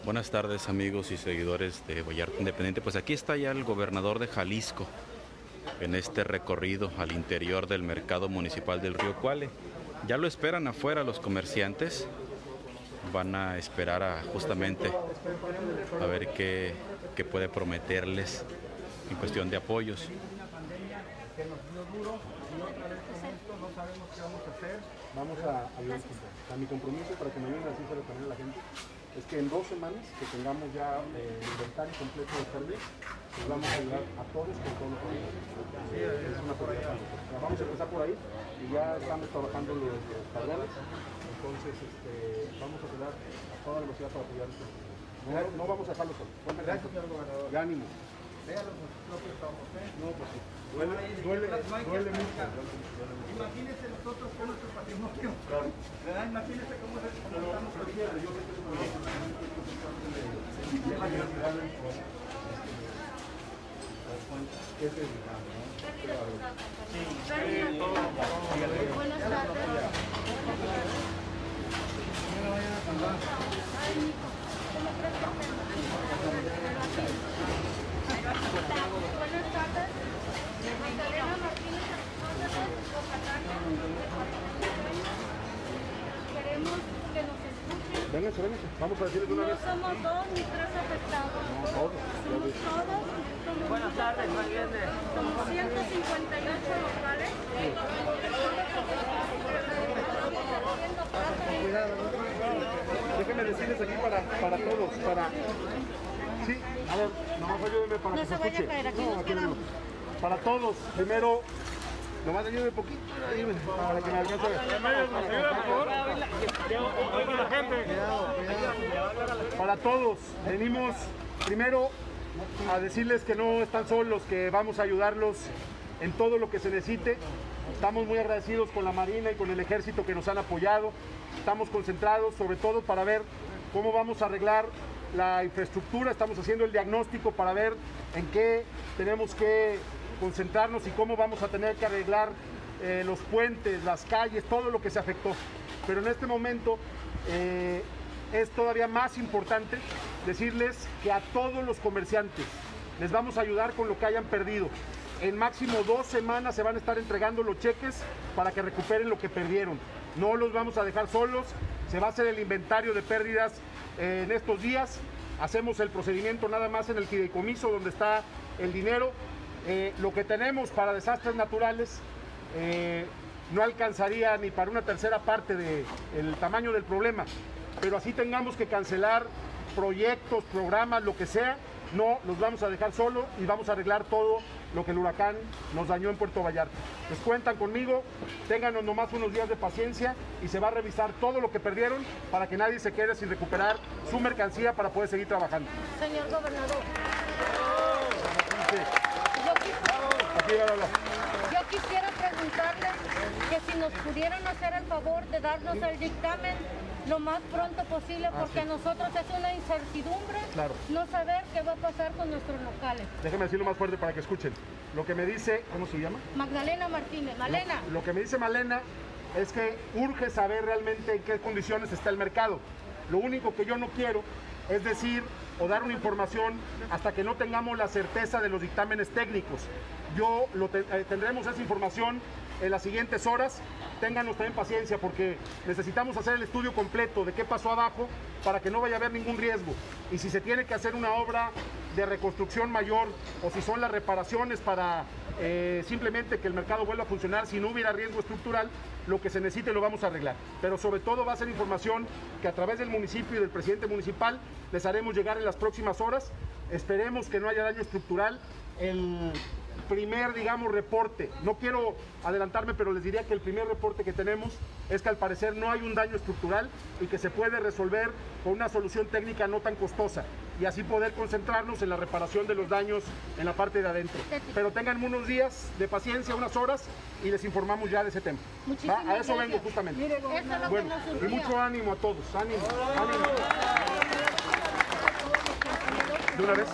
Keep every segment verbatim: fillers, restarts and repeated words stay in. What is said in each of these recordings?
Buenas tardes, amigos y seguidores de Vallarta Independiente. Pues aquí está ya el gobernador de Jalisco en este recorrido al interior del mercado municipal del Río Cuale. Ya lo esperan afuera los comerciantes. Van a esperar a justamente a ver qué, qué puede prometerles en cuestión de apoyos. Que nos dio duro y otra vez con esto no sabemos qué vamos a hacer. Vamos a ayudar. A mi compromiso para que me ayuden así se lo también a la gente es que en dos semanas que tengamos ya eh, el inventario completo de pérdidas, les vamos a ayudar a todos con todo lo que sí, es una prioridad para nosotros. Vamos a empezar por ahí y ya estamos trabajando en los, los padrones, entonces este, vamos a ayudar a toda velocidad para apoyar esto. No, no vamos a dejarlo solo. Gracias, señor gobernador. De ánimo. Véalo los propios ojos, ¿eh? No, pues sí. Duele, duele, duele mucho. Imagínense nosotros con nuestro patrimonio. Claro. ¿Verdad? Imagínense cómo es esto. Pero estamos ahorita. Yo sé que es muy ¿Qué es el cambio, no? Sí. Buenas tardes. No vayan a salvar. Ay, Nico. ¿Cómo crees que buenas tardes, Magdalena Martínez, queremos que nos escuchen. Vénganse, vénganse, vamos a decirles una vez. No somos dos ni tres afectados. No, todos. Somos todos. Somos buenas tardes, más bien. Somos ciento cincuenta y ocho locales. Cuidado, ¿no? Déjenme decirles aquí para, para todos, para... Sí, a ver, nomás ayúdenme para no que se, se escuche. Caer, aquí no, aquí no. Para todos, primero, nomás ayúdenme un poquito, ayúdenme, para que me alcance a ver. Para todos, venimos primero a decirles que no están solos, que vamos a ayudarlos en todo lo que se necesite. Estamos muy agradecidos con la Marina y con el Ejército que nos han apoyado. Estamos concentrados sobre todo para ver cómo vamos a arreglar la infraestructura. Estamos haciendo el diagnóstico para ver en qué tenemos que concentrarnos y cómo vamos a tener que arreglar eh, los puentes, las calles, todo lo que se afectó. Pero en este momento eh, es todavía más importante decirles que a todos los comerciantes les vamos a ayudar con lo que hayan perdido. En máximo dos semanas se van a estar entregando los cheques para que recuperen lo que perdieron. No los vamos a dejar solos, se va a hacer el inventario de pérdidas eh, en estos días. Hacemos el procedimiento nada más en el fideicomiso donde está el dinero. Eh, lo que tenemos para desastres naturales eh, no alcanzaría ni para una tercera parte del tamaño del problema, pero así tengamos que cancelar proyectos, programas, lo que sea, no los vamos a dejar solo y vamos a arreglar todo lo que el huracán nos dañó en Puerto Vallarta. Les cuentan conmigo, ténganos nomás unos días de paciencia y se va a revisar todo lo que perdieron para que nadie se quede sin recuperar su mercancía para poder seguir trabajando. Señor gobernador, Sí. yo, quisiera, Aquí, yo quisiera preguntarle que si nos pudieran hacer el favor de darnos el dictamen lo más pronto posible, porque ah, sí. a nosotros es una incertidumbre claro. no saber qué va a pasar con nuestros locales. Déjeme decirlo más fuerte para que escuchen. Lo que me dice, ¿cómo se llama? Magdalena Martínez, Malena. Lo, lo que me dice Malena es que urge saber realmente en qué condiciones está el mercado. Lo único que yo no quiero es decir o dar una información hasta que no tengamos la certeza de los dictámenes técnicos. Yo lo te, eh, tendremos esa información en las siguientes horas. Ténganos también paciencia porque necesitamos hacer el estudio completo de qué pasó abajo para que no vaya a haber ningún riesgo. Y si se tiene que hacer una obra de reconstrucción mayor o si son las reparaciones para eh, simplemente que el mercado vuelva a funcionar, si no hubiera riesgo estructural, lo que se necesite lo vamos a arreglar. Pero sobre todo va a ser información que a través del municipio y del presidente municipal les haremos llegar en las próximas horas. Esperemos que no haya daño estructural. El primer, digamos, reporte, no quiero adelantarme, pero les diría que el primer reporte que tenemos es que al parecer no hay un daño estructural y que se puede resolver con una solución técnica no tan costosa y así poder concentrarnos en la reparación de los daños en la parte de adentro. Pero tengan unos días de paciencia, unas horas, y les informamos ya de ese tema. Muchísimas ¿Va? A eso gracias. vengo justamente. Mire, eso es lo bueno, que nos y mucho ánimo a todos, ánimo, ánimo. ¿De una vez?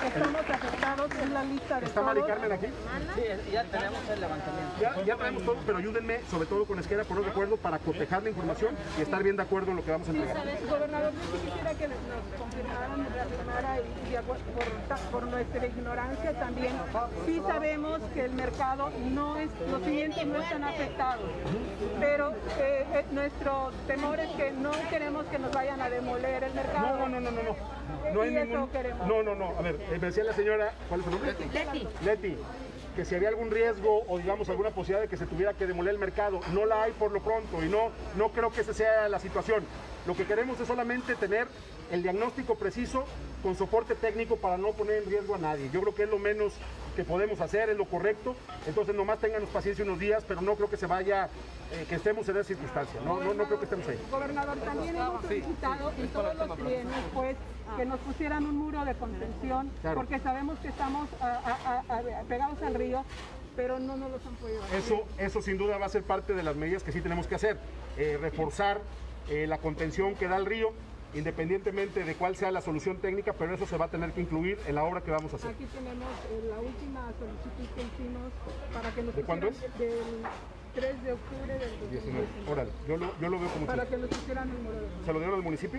estamos afectados, es la lista de ¿Está todos. Mari Carmen aquí? Sí, ya tenemos el levantamiento. Ya, ya traemos todo, pero ayúdenme, sobre todo con Esquera, por un recuerdo, para cotejar la información y estar bien de acuerdo en lo que vamos a entregar. Gobernador, yo sí quisiera que nos confirmaran, nos reafirmara y de acuerdo- por, ta- por nuestra ignorancia también, sí sabemos que el mercado no es, los clientes no están afectados, pero eh, eh, nuestro temor es que no queremos que nos vayan a demoler el mercado. No, no, no, no, no. No hay Y eso ningún... queremos. No, no, no. A ver, eh, me decía la señora, ¿cuál es su nombre? Leti. Leti, que si había algún riesgo o digamos alguna posibilidad de que se tuviera que demoler el mercado, no la hay por lo pronto y no, no creo que esa sea la situación. Lo que queremos es solamente tener el diagnóstico preciso con soporte técnico para no poner en riesgo a nadie. Yo creo que es lo menos que podemos hacer, es lo correcto. Entonces nomás ténganos paciencia unos días, pero no creo que se vaya, eh, que estemos en esa circunstancia. No, no, no creo que estemos ahí. Gobernador, también hemos solicitado en todos los trienios, pues, que nos pusieran un muro de contención, Claro. porque sabemos que estamos a- a- a- a- pegados al río, pero no nos los han podido hacer. Eso, eso sin duda va a ser parte de las medidas que sí tenemos que hacer. Eh, reforzar eh, la contención que da el río, independientemente de cuál sea la solución técnica, pero eso se va a tener que incluir en la obra que vamos a hacer. Aquí tenemos eh, la última solicitud que hicimos para que nos ¿De cuándo pusieran del tres de octubre del dos mil diecinueve. diecinueve, Órale, yo lo, yo lo veo como para sí. que nos pusieran el muro de contención. ¿Se lo dieron al municipio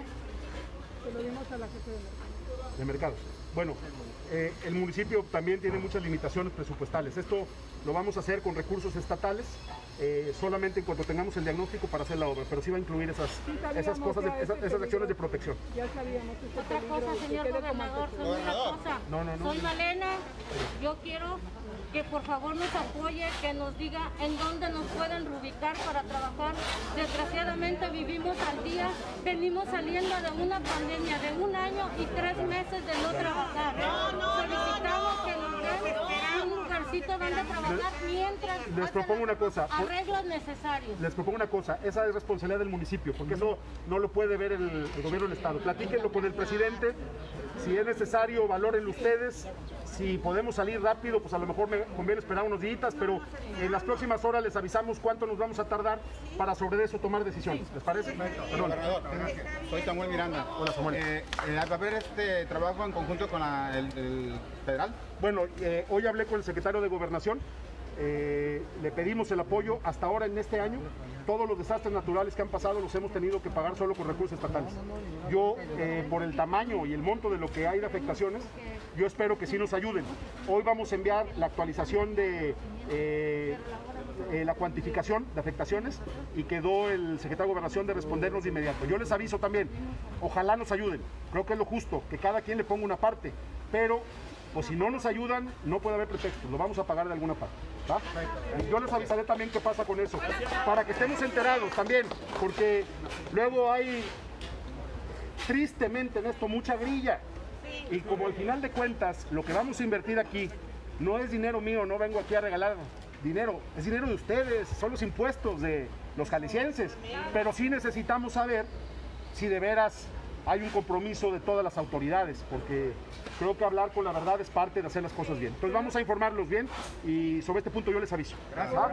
Se lo dimos a la jefe de mercado. de mercados? Bueno, eh, el municipio también tiene muchas limitaciones presupuestales. Esto lo vamos a hacer con recursos estatales, eh, solamente en cuanto tengamos el diagnóstico para hacer la obra, pero sí va a incluir esas, Sí sabíamos esas cosas, de- ya esas, ese esas acciones de peligro. protección. Ya sabíamos este Otra peligro cosa, que señor quede como gobernador, antecedente. solo una cosa. No, no, no. Soy Malena, yo quiero que por favor nos apoye, que nos diga en dónde nos pueden reubicar para trabajar. Desgraciadamente vivimos al día, venimos saliendo de una pandemia de un año y tres meses de no trabajar. Solicitamos que nos den un lugarcito donde trabajar mientras les hacen propongo una cosa. arreglos necesarios. Les propongo una cosa, esa es responsabilidad del municipio, porque eso no lo puede ver el, el gobierno del estado. Platíquenlo con el presidente, si es necesario, valórenlo ustedes. Si podemos salir rápido, pues a lo mejor me conviene esperar unos días, pero en las próximas horas les avisamos cuánto nos vamos a tardar para sobre eso tomar decisiones. ¿Les parece? Perdón. Gobernador, soy Samuel Miranda. Hola, Samuel. Eh, eh, ¿Va a haber este trabajo en conjunto con la- el, el federal? Bueno, eh, hoy hablé con el secretario de Gobernación, eh, le pedimos el apoyo. Hasta ahora en este año, todos los desastres naturales que han pasado los hemos tenido que pagar solo con recursos estatales. Yo, eh, por el tamaño y el monto de lo que hay de afectaciones, yo espero que sí nos ayuden. Hoy vamos a enviar la actualización de eh, eh, la cuantificación de afectaciones y quedó el secretario de Gobernación de respondernos de inmediato. Yo les aviso también, ojalá nos ayuden. Creo que es lo justo, que cada quien le ponga una parte, pero pues si no nos ayudan, no puede haber pretextos, lo vamos a pagar de alguna parte. ¿Va? Yo les avisaré también qué pasa con eso, para que estemos enterados también, porque luego hay, tristemente en esto, mucha grilla. Y como al final de cuentas, lo que vamos a invertir aquí no es dinero mío, no vengo aquí a regalar dinero, es dinero de ustedes, son los impuestos de los jaliscienses, pero sí necesitamos saber si de veras hay un compromiso de todas las autoridades, porque creo que hablar con la verdad es parte de hacer las cosas bien. Entonces vamos a informarlos bien y sobre este punto yo les aviso. ¿Va?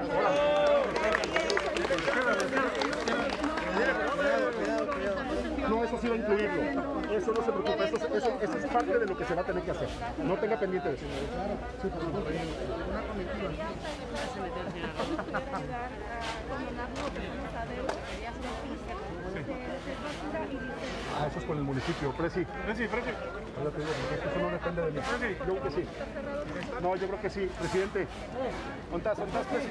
No, eso sí va a incluirlo. Eso no se preocupe, eso, eso- eso es parte de lo que se va a tener que hacer. No tenga pendiente de eso. Ah, eso es con el municipio. Presi. Presi, Presi. Eso no depende de mí. Presi, yo creo que sí. No, yo creo que sí. Presidente. ¿Dónde estás? ¿Dónde estás, Presi?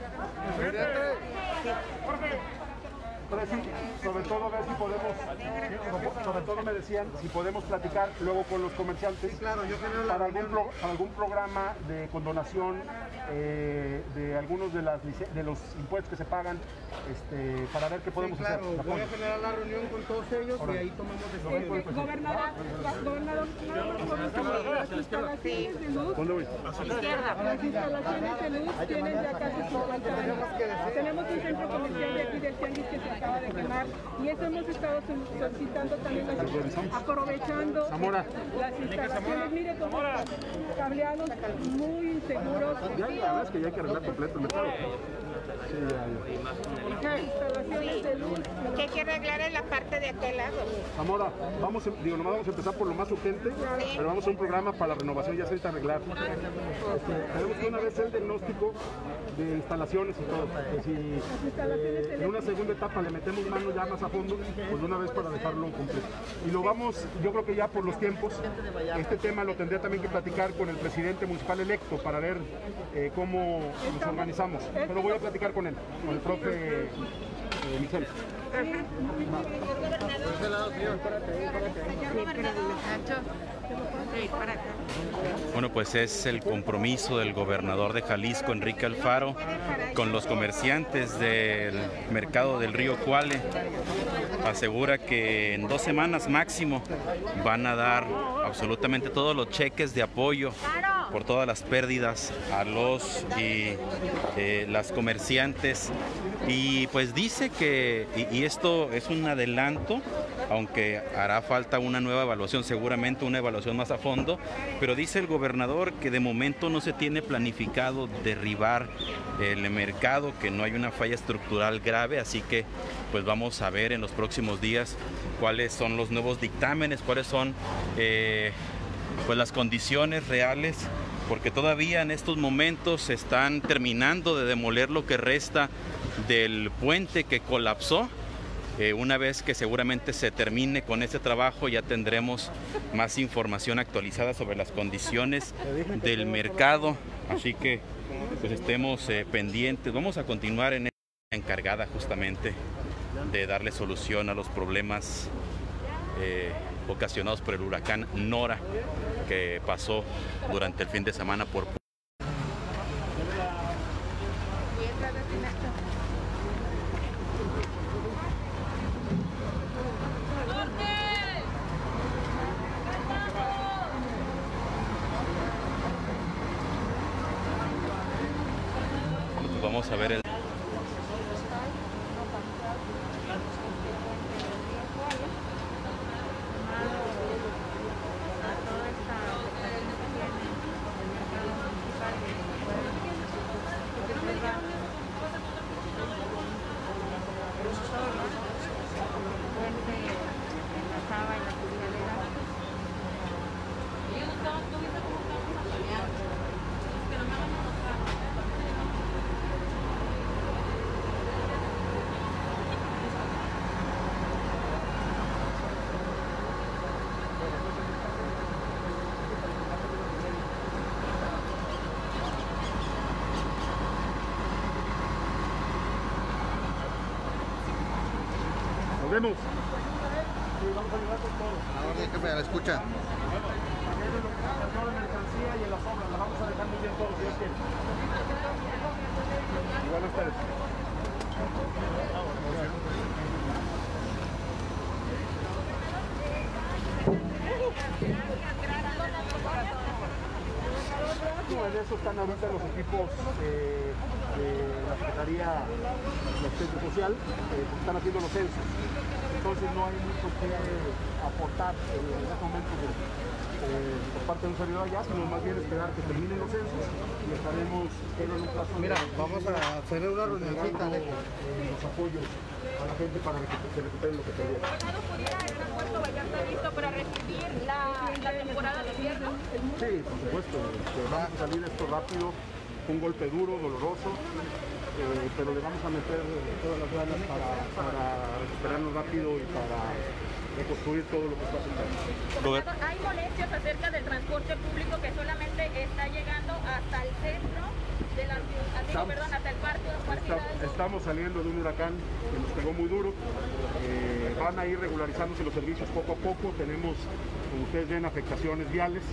Presi, sobre todo ver si podemos, sobre todo me decían, si podemos platicar luego con los comerciantes para algún, pro- para algún programa de condonación eh, de algunos de, las, lic- de los impuestos que se pagan, este, para ver qué podemos hacer. de apoyo. generar la reunión con todos ellos y ahí tomamos Este, gobernador, gobernador, nada más por último, las instalaciones de luz, ¿Dónde voy? las instalaciones de luz tienen ya casi cincuenta años. Tenemos un centro comercial de aquí del Tianguis que se acaba de quemar. Y eso hemos estado solicitando también, aprovechando Zamora. las instalaciones. Mire cómo están cableados, muy inseguros. Ya, la verdad es que ya hay que arreglar completo el mercado. Sí, ya, ya. Instalaciones de luz. ¿Qué hay que arreglar en la parte de aquel lado? Zamora, vamos, a- digo, nomás vamos a empezar por lo más urgente, pero vamos a un programa para la renovación, ya se necesita arreglar. Este, tenemos que una vez el diagnóstico de instalaciones y todo. Que si eh, en una segunda etapa le metemos mano ya más a fondo, pues de una vez para dejarlo completo. Y lo vamos, yo creo que ya por los tiempos, este tema lo tendría también que platicar con el presidente municipal electo para ver eh, cómo nos organizamos. Pero voy a platicar con él, con el profe eh, Michel. Bueno, pues es el compromiso del gobernador de Jalisco, Enrique Alfaro, con los comerciantes del mercado del Río Cuale. Asegura que en dos semanas máximo van a dar absolutamente todos los cheques de apoyo por todas las pérdidas a los y eh, las comerciantes. Y pues dice que, y, y esto es un adelanto, aunque hará falta una nueva evaluación, seguramente una evaluación más a fondo, pero dice el gobernador que de momento no se tiene planificado derribar el mercado, que no hay una falla estructural grave, así que pues vamos a ver en los próximos días cuáles son los nuevos dictámenes, cuáles son eh, pues las condiciones reales, porque todavía en estos momentos se están terminando de demoler lo que resta del puente que colapsó. Eh, una vez que seguramente se termine con este trabajo, ya tendremos más información actualizada sobre las condiciones del mercado, así que pues estemos eh, pendientes. Vamos a continuar en esta encargada justamente de darle solución a los problemas eh, ocasionados por el huracán Nora que pasó durante el fin de semana por Vamos a ver el Nos vemos. Ahora déjame a la escucha. La mercancía y en las obras, la vamos a dejar muy bien todos, si es que. Igual a ustedes. En eso están ahorita los equipos eh, de la Secretaría de Asistencia Social, eh, que están haciendo los censos. Entonces no hay mucho que aportar en este momento de, eh, por parte de un servidor allá, sino más bien esperar que terminen los censos y estaremos en un plazo. Mira, vamos a hacer una reunioncita. eh, los apoyos a la gente para que se recuperen lo que perdieron. ¿Pudiera el aeropuerto Vallarta listo para recibir la, la temporada de invierno? Sí, por supuesto, que vamos a salir de esto rápido, un golpe duro, doloroso, eh, pero le vamos a meter todas las ganas para, para recuperarnos rápido y para reconstruir todo lo que está pasando. Gobernador, hay molestias acerca del transporte público que solamente está llegando hasta el centro de la ciudad, Estamos, perdón, hasta el parque, parque está, Hidalgo. estamos saliendo de un huracán que nos pegó muy duro, eh, van a ir regularizándose los servicios poco a poco, tenemos, como ustedes ven, afectaciones viales,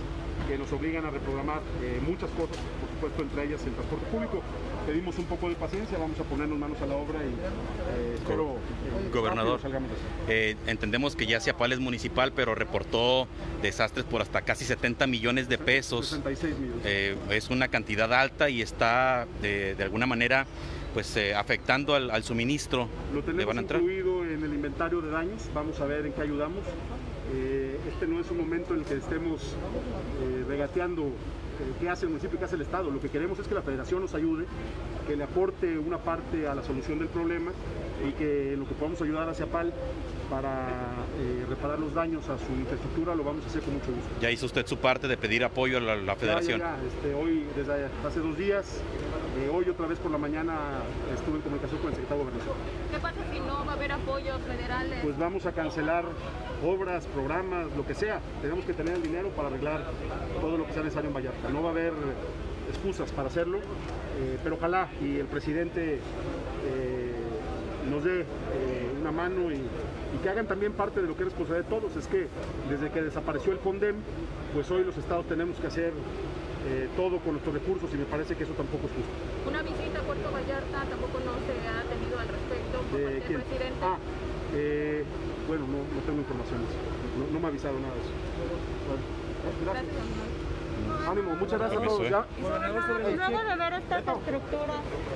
que nos obligan a reprogramar eh, muchas cosas, por supuesto, entre ellas el transporte público. Pedimos un poco de paciencia, vamos a ponernos manos a la obra y eh, espero eh, Gobernador, salgamos de eso. Eh, entendemos que ya Ciapal es municipal, pero reportó desastres por hasta casi setenta millones de pesos. sesenta y seis millones. Eh, es una cantidad alta y está de, de alguna manera pues eh, afectando al, al suministro. Lo ¿Le tenemos van a entrar? incluido en el inventario de daños, vamos a ver en qué ayudamos. Eh, este no es un momento en el que estemos eh, regateando eh, qué hace el municipio y qué hace el Estado. Lo que queremos es que la Federación nos ayude, que le aporte una parte a la solución del problema y que lo que podamos ayudar a Ciapal para eh, reparar los daños a su infraestructura lo vamos a hacer con mucho gusto. Ya hizo usted su parte de pedir apoyo a la, la Federación. Ya, ya, ya. Este, hoy, desde hace dos días, eh, hoy otra vez por la mañana estuve en comunicación con el secretario de Gobernación. ¿Qué pasa si no va a haber apoyos federales? Pues vamos a cancelar obras, programas, lo que sea. Tenemos que tener el dinero para arreglar todo lo que sea necesario en Vallarta. No va a haber excusas para hacerlo, eh, pero ojalá y el presidente eh, nos dé eh, una mano y, y que hagan también parte de lo que es responsabilidad de todos. Es que desde que desapareció el FONDEM, pues hoy los estados tenemos que hacer eh, todo con nuestros recursos y me parece que eso tampoco es justo. Una visita a Puerto Vallarta tampoco no se ha tenido al respecto por ¿De parte del quién? presidente. Ah, eh, bueno, no, no tengo informaciones, no, no me ha avisado nada de eso. Bueno, gracias. Gracias. Ánimo, muchas gracias a todos. Ya. Luego de ver estas estructuras.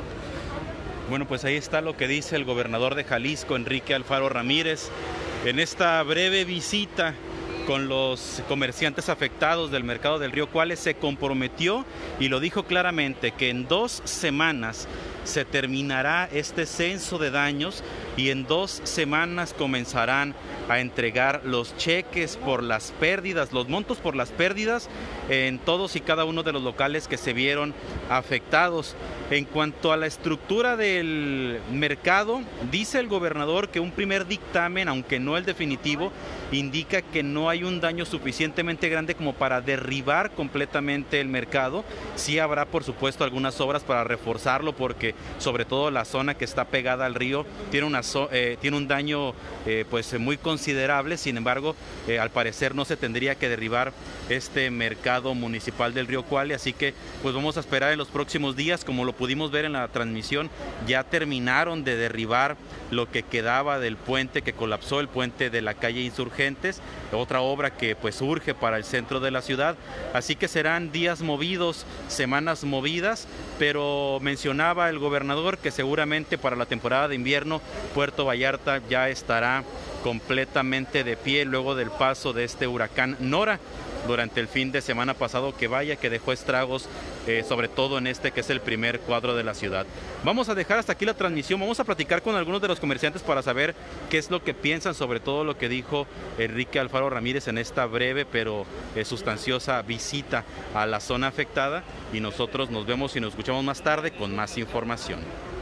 Bueno, pues ahí está lo que dice el gobernador de Jalisco, Enrique Alfaro Ramírez, en esta breve visita con los comerciantes afectados del mercado del Río Cuale. Se comprometió y lo dijo claramente que en dos semanas se terminará este censo de daños y en dos semanas comenzarán a entregar los cheques por las pérdidas, los montos por las pérdidas en todos y cada uno de los locales que se vieron afectados. En cuanto a la estructura del mercado, dice el gobernador que un primer dictamen, aunque no el definitivo, indica que no hay un daño suficientemente grande como para derribar completamente el mercado. Sí habrá, por supuesto, algunas obras para reforzarlo, porque sobre todo la zona que está pegada al río tiene, una so eh, tiene un daño eh, pues muy considerable. Sin embargo, eh, al parecer no se tendría que derribar este mercado municipal del Río Cuale, así que pues vamos a esperar en los próximos días. Como lo pudimos ver en la transmisión, ya terminaron de derribar lo que quedaba del puente que colapsó, el puente de la calle Insurgentes, otra obra que pues urge para el centro de la ciudad, así que serán días movidos, semanas movidas, pero mencionaba el gobernador que seguramente para la temporada de invierno Puerto Vallarta ya estará completamente de pie luego del paso de este huracán Nora durante el fin de semana pasado, que vaya que dejó estragos, eh, sobre todo en este que es el primer cuadro de la ciudad. Vamos a dejar hasta aquí la transmisión, vamos a platicar con algunos de los comerciantes para saber qué es lo que piensan sobre todo lo que dijo Enrique Alfaro Ramírez en esta breve pero eh, sustanciosa visita a la zona afectada, y nosotros nos vemos y nos escuchamos más tarde con más información.